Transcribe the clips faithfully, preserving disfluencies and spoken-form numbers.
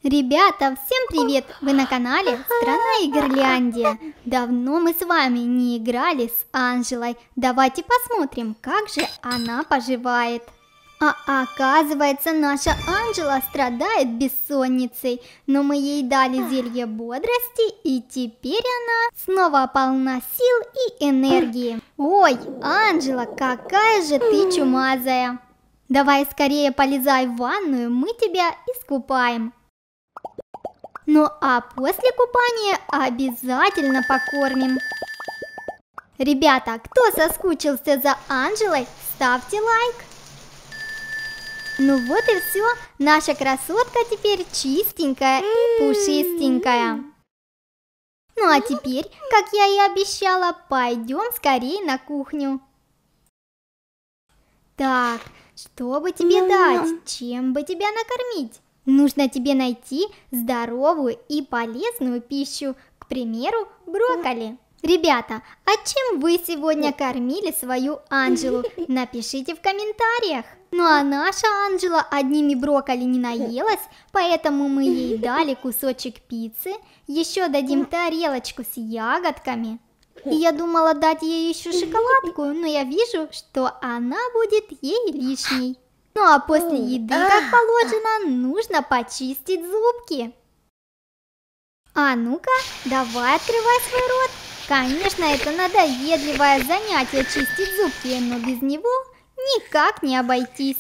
Ребята, всем привет! Вы на канале Страна Игрляндия. Давно мы с вами не играли с Анжелой. Давайте посмотрим, как же она поживает. А оказывается, наша Анжела страдает бессонницей, но мы ей дали зелье бодрости, и теперь она снова полна сил и энергии. Ой, Анжела, какая же ты чумазая! Давай скорее полезай в ванную, мы тебя искупаем. Ну а после купания обязательно покормим. Ребята, кто соскучился за Анжелой, ставьте лайк. Ну вот и все, наша красотка теперь чистенькая и пушистенькая. Ну а теперь, как я и обещала, пойдем скорее на кухню. Так, что бы тебе дать, чем бы тебя накормить? Нужно тебе найти здоровую и полезную пищу, к примеру, брокколи. Ребята, а чем вы сегодня кормили свою Анжелу? Напишите в комментариях. Ну а наша Анжела одними брокколи не наелась, поэтому мы ей дали кусочек пиццы, еще дадим тарелочку с ягодками. И я думала дать ей еще шоколадку, но я вижу, что она будет ей лишней. Ну а после еды, как положено, нужно почистить зубки. А ну-ка, давай открывай свой рот. Конечно, это надоедливое занятие чистить зубки, но без него никак не обойтись.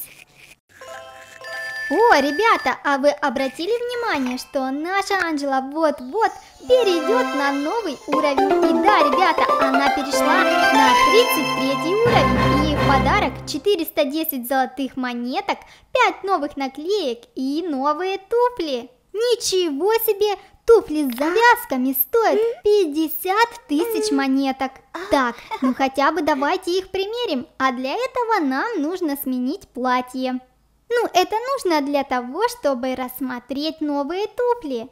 О, ребята, а вы обратили внимание, что наша Анжела вот-вот перейдет на новый уровень? И да, ребята, она перешла на тридцать третий уровень. И в подарок четыреста десять золотых монеток, пять новых наклеек и новые туфли. Ничего себе! Туфли с завязками стоят пятьдесят тысяч монеток. Так, ну хотя бы давайте их примерим, а для этого нам нужно сменить платье. Ну, это нужно для того, чтобы рассмотреть новые туфли.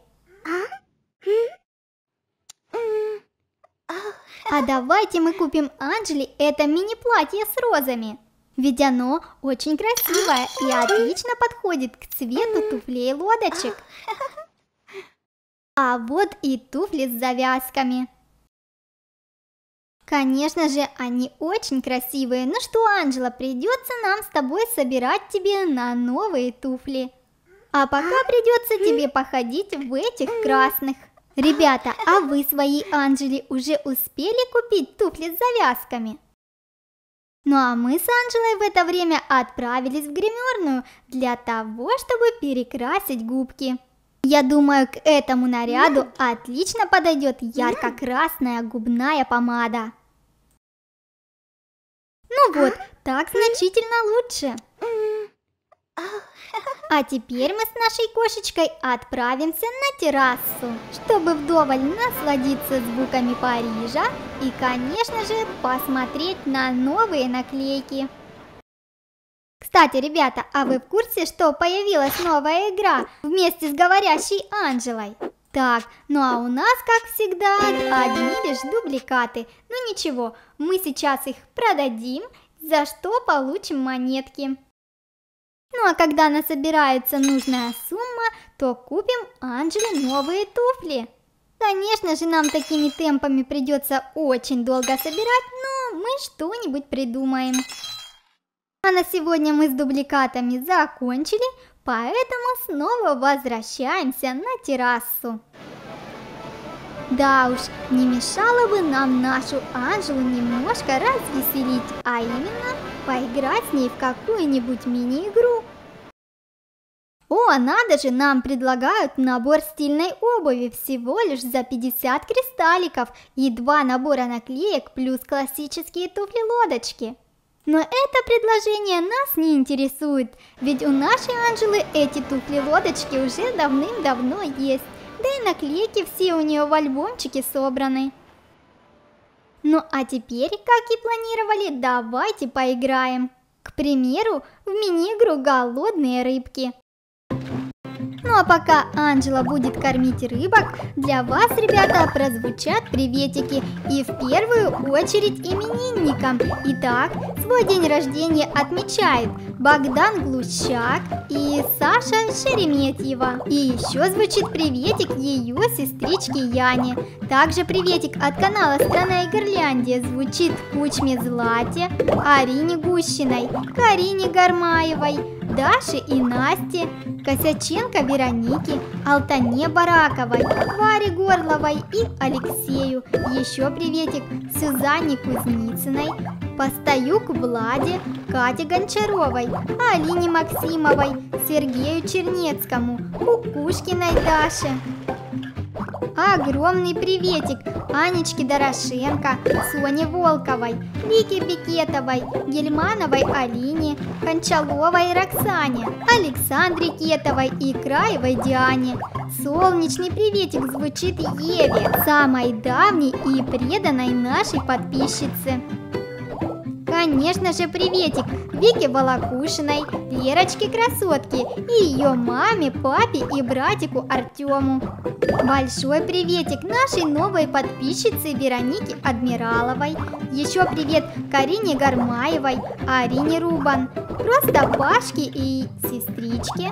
А давайте мы купим Анжеле это мини-платье с розами. Ведь оно очень красивое и отлично подходит к цвету туфлей лодочек. А вот и туфли с завязками. Конечно же, они очень красивые. Ну что, Анжела, придется нам с тобой собирать тебе на новые туфли. А пока придется тебе походить в этих красных. Ребята, а вы своей Анжеле уже успели купить туфли с завязками? Ну а мы с Анжелой в это время отправились в гримерную для того, чтобы перекрасить губки. Я думаю, к этому наряду отлично подойдет ярко-красная губная помада. Ну вот, так значительно лучше. А теперь мы с нашей кошечкой отправимся на террасу, чтобы вдоволь насладиться звуками Парижа и, конечно же, посмотреть на новые наклейки. Кстати, ребята, а вы в курсе, что появилась новая игра вместе с говорящей Анжелой? Так, ну а у нас, как всегда, одни лишь дубликаты. Ну ничего, мы сейчас их продадим, за что получим монетки. Ну а когда насобирается нужная сумма, то купим Анжеле новые туфли. Конечно же, нам такими темпами придется очень долго собирать, но мы что-нибудь придумаем. А на сегодня мы с дубликатами закончили, поэтому снова возвращаемся на террасу. Да уж, не мешало бы нам нашу Анжелу немножко развеселить, а именно поиграть с ней в какую-нибудь мини-игру. О, надо же, нам предлагают набор стильной обуви всего лишь за пятьдесят кристалликов и два набора наклеек плюс классические туфли-лодочки. Но это предложение нас не интересует, ведь у нашей Анжелы эти туфли-лодочки уже давным-давно есть, да и наклейки все у нее в альбомчике собраны. Ну а теперь, как и планировали, давайте поиграем. К примеру, в мини-игру «Голодные рыбки». Ну а пока Анжела будет кормить рыбок, для вас, ребята, прозвучат приветики. И в первую очередь именинникам. Итак, свой день рождения отмечает Богдан Глущак и Саша Шереметьева. И еще звучит приветик ее сестричке Яне. Также приветик от канала «Страна и Гирляндия» звучит Кучме Злате, Арине Гущиной, Карине Гармаевой, Даше и Насте, Косяченко Веронике, Алтане Бараковой, Варе Горловой и Алексею. Еще приветик Сюзанне Кузницыной, Постоюк Владе, Кате Гончаровой, Алине Максимовой, Сергею Чернецкому, Кукушкиной Даше. Огромный приветик Анечке Дорошенко, Соне Волковой, Вике Бекетовой, Гельмановой Алине, Кончаловой Роксане, Александре Кетовой и Краевой Диане. Солнечный приветик звучит Еве, самой давней и преданной нашей подписчице. Конечно же, приветик Вике Волокушиной, Лерочке Красотке и ее маме, папе и братику Артему. Большой приветик нашей новой подписчице Веронике Адмираловой. Еще привет Карине Гармаевой, Арине Рубан, просто Пашке и сестричке.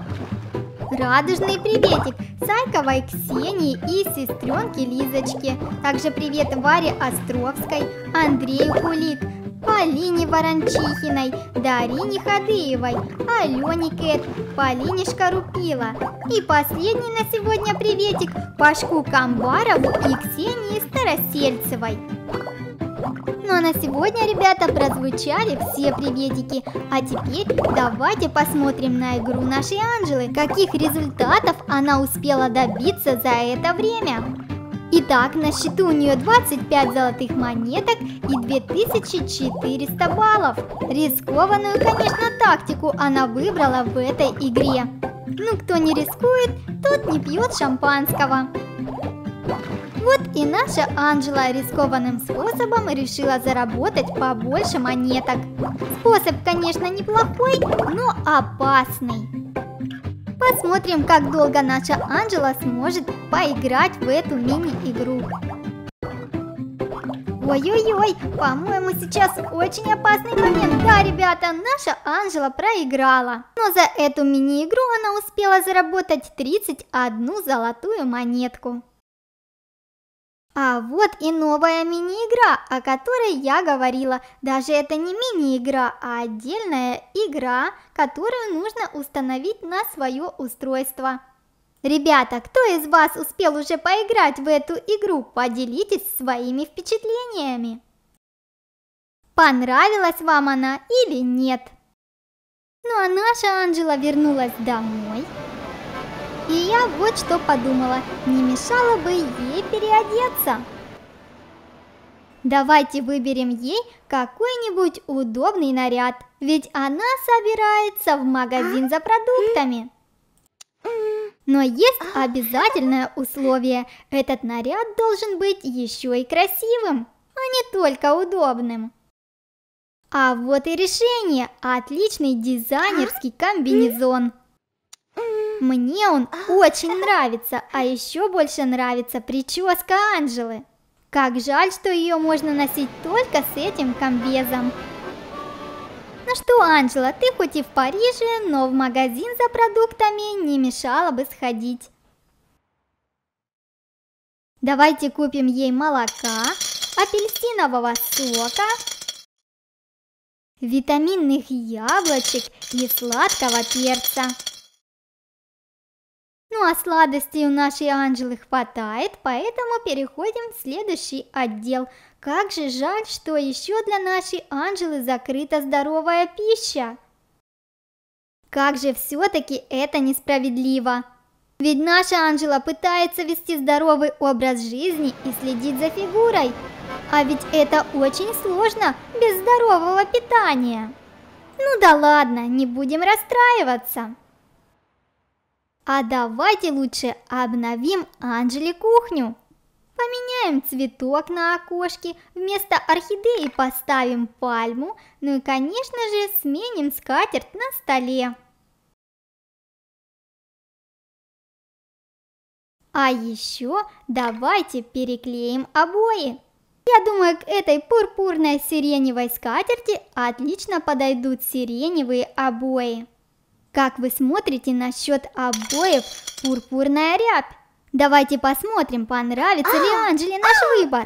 Радужный приветик Сайковой Ксении и сестренке Лизочке. Также привет Варе Островской, Андрею Кулик, Полине Ворончихиной, Дарине Ходыевой, Алене Кэт, Полине Шкарупила. И последний на сегодня приветик Пашку Камбарову и Ксении Старосельцевой. Ну а на сегодня, ребята, прозвучали все приветики. А теперь давайте посмотрим на игру нашей Анжелы, каких результатов она успела добиться за это время. Итак, на счету у нее двадцать пять золотых монеток и две тысячи четыреста баллов. Рискованную, конечно, тактику она выбрала в этой игре. Ну, кто не рискует, тот не пьет шампанского. Вот и наша Анжела рискованным способом решила заработать побольше монеток. Способ, конечно, неплохой, но опасный. Посмотрим, как долго наша Анжела сможет поиграть в эту мини-игру. Ой-ой-ой, по-моему, сейчас очень опасный момент. Да, ребята, наша Анжела проиграла. Но за эту мини-игру она успела заработать тридцать одну золотую монетку. А вот и новая мини-игра, о которой я говорила. Даже это не мини-игра, а отдельная игра, которую нужно установить на свое устройство. Ребята, кто из вас успел уже поиграть в эту игру? Поделитесь своими впечатлениями. Понравилась вам она или нет? Ну а наша Анжела вернулась домой. И я вот что подумала, не мешало бы ей переодеться. Давайте выберем ей какой-нибудь удобный наряд, ведь она собирается в магазин за продуктами. Но есть обязательное условие, этот наряд должен быть еще и красивым, а не только удобным. А вот и решение, отличный дизайнерский комбинезон. Мне он очень нравится, а еще больше нравится прическа Анжелы. Как жаль, что ее можно носить только с этим комбезом. Ну что, Анжела, ты хоть и в Париже, но в магазин за продуктами не мешало бы сходить. Давайте купим ей молока, апельсинового сока, витаминных яблочек и сладкого перца. Ну а сладостей у нашей Анжелы хватает, поэтому переходим в следующий отдел. Как же жаль, что еще для нашей Анжелы закрыта здоровая пища. Как же все-таки это несправедливо. Ведь наша Анжела пытается вести здоровый образ жизни и следить за фигурой. А ведь это очень сложно без здорового питания. Ну да ладно, не будем расстраиваться. А давайте лучше обновим Анжеле кухню. Поменяем цветок на окошке, вместо орхидеи поставим пальму, ну и, конечно же, сменим скатерть на столе. А еще давайте переклеим обои. Я думаю, к этой пурпурной сиреневой скатерти отлично подойдут сиреневые обои. Как вы смотрите насчет обоев пурпурная рябь? Давайте посмотрим, понравится ли Анжеле наш выбор.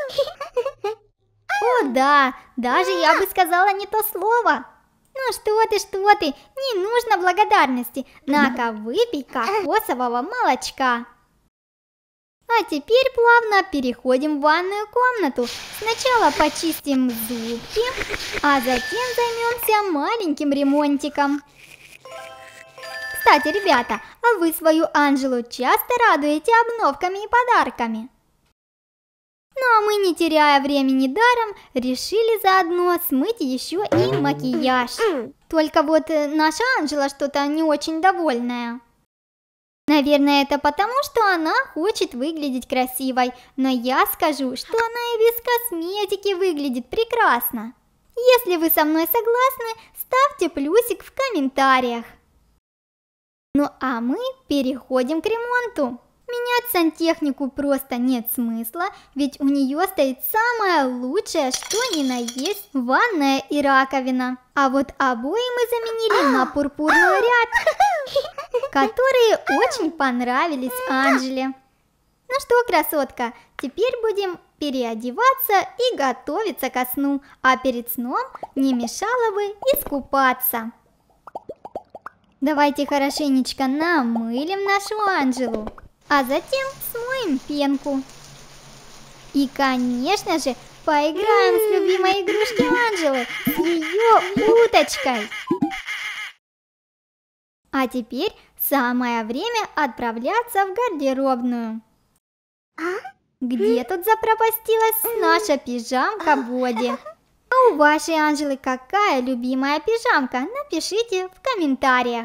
О да, даже я бы сказала не то слово. Ну что ты, что ты, не нужно благодарности. На-ка, выпей кокосового молочка. А теперь плавно переходим в ванную комнату. Сначала почистим зубки, а затем займемся маленьким ремонтиком. Кстати, ребята, а вы свою Анжелу часто радуете обновками и подарками? Ну а мы, не теряя времени даром, решили заодно смыть еще и макияж. Только вот наша Анжела что-то не очень довольная. Наверное, это потому, что она хочет выглядеть красивой, но я скажу, что она и без косметики выглядит прекрасно. Если вы со мной согласны, ставьте плюсик в комментариях. Ну а мы переходим к ремонту. Менять сантехнику просто нет смысла, ведь у нее стоит самое лучшее, что ни на есть, ванная и раковина. А вот обои мы заменили на пурпурную рябь, которые очень понравились Анжеле. Ну что, красотка, теперь будем переодеваться и готовиться ко сну, а перед сном не мешало бы искупаться. Давайте хорошенечко намылим нашу Анжелу, а затем смоем пенку. И, конечно же, поиграем с любимой игрушкой Анжелы, с ее уточкой. А теперь самое время отправляться в гардеробную. Где тут запропастилась наша пижамка Боди? А у вашей Анжелы какая любимая пижамка? Напишите в комментариях.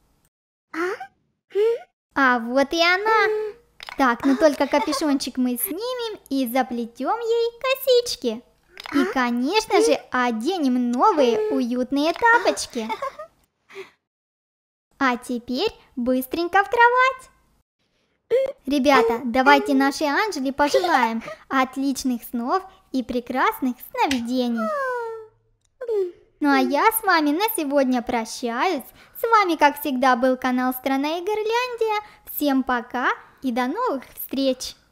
А вот и она. Так, ну только капюшончик мы снимем и заплетем ей косички. И, конечно же, оденем новые уютные тапочки. А теперь быстренько в кровать. Ребята, давайте нашей Анжеле пожелаем отличных снов и прекрасных сновидений. Ну а я с вами на сегодня прощаюсь. С вами, как всегда, был канал Страна Игорляндия. Всем пока и до новых встреч!